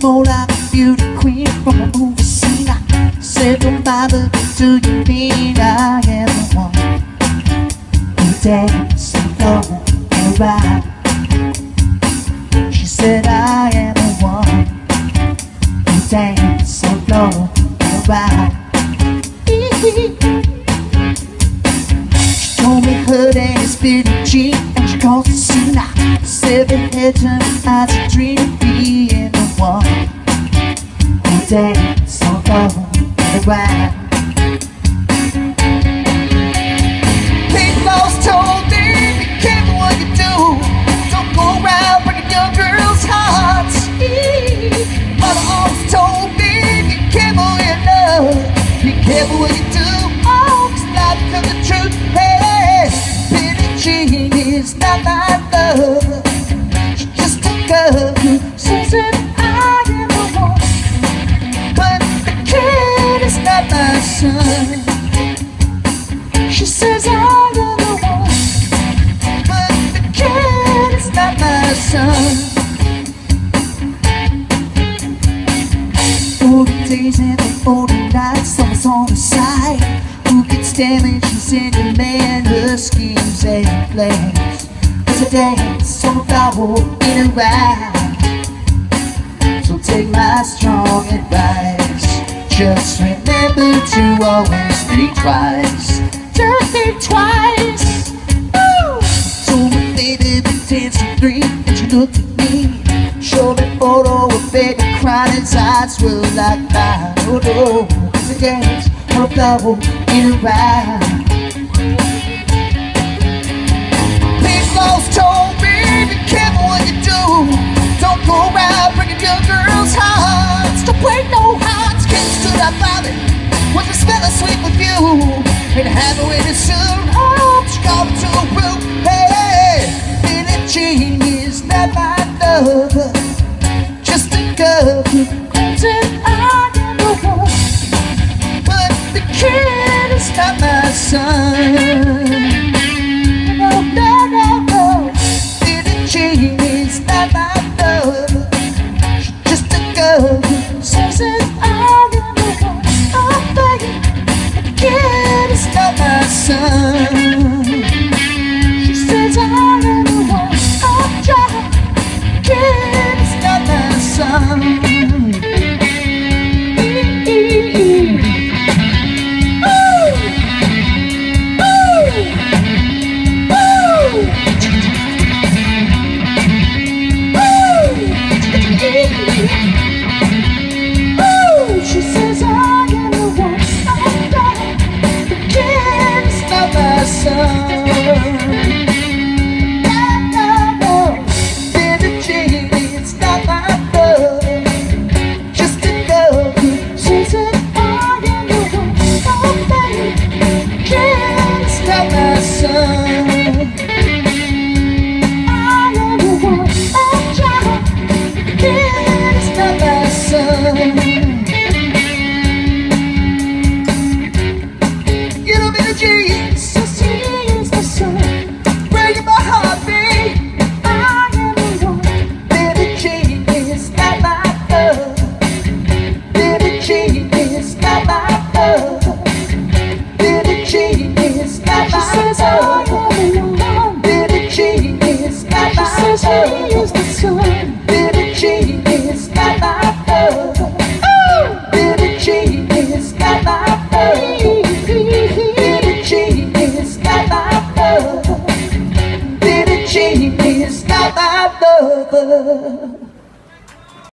beautiful like a beauty queen from a movie scene. I said, don't bother, do you mean I am the one who dance and flow and ride? She said, I am the one who dance and flow and ride. She told me her name is Billie Jean, and she calls the scene. I said, head to eyes a dream of being the one who dance and flow and ride. People told me, be careful what you do. Don't go around breaking young girls' hearts. Mother always told me, be careful in love. Be careful what you do. Oh, it's not because the truth. Hey, Billie Jean is not my love. She's just a girl who says that I am the one, but the kid is not my son. She says I am the one, but the kid is not my son. 40 days and 40 nights, someone's on the side who gets damaged in your man, her schemes and plans. There's a dance on the floor in a ride. So take my strong advice, just remember to always think twice. Just think twice. Woo! Told me baby been dancing 3, and she looked at me. Showed me photo of baby crying, his eyes were like mine. Oh no, it's a dance on the floor in a ride. People told me, be careful what you do. Don't go around breaking young girls' hearts. Don't break no hearts. Kids stood up by me, was the smell of sweet perfume, and happy with it soon. Oh, she called me to a room. Hey, Billie Jean is not my lover, just a girl who claims that I am the one, but the kid is not my son. No, no, no, no. Billie Jean is not my lover, she's just a girl who says that I am the one. Oh, baby, the kid is not my son. She says I am the one. Oh, child, the kid is not my son. She says I am the one. Oh God, the kid is not my son. No, no, no. Billie Jean is not my love, just a girl who says that I am the one. Oh baby, the kid is not my son. I am the one. Oh child, the kid is not my son. Jesus, he is the sun, breaking my heartbeat. I am the one. Billie Jean is not my love. Billie Jean is not my love. Billie Jean is not my love. She says I am the one. Billie Jean is not my love. She says he is the sun. Billie Jean is not my love. Oh, Billie Jean is not my love. Billie Jean is not my lover. Billie Jean is not my lover.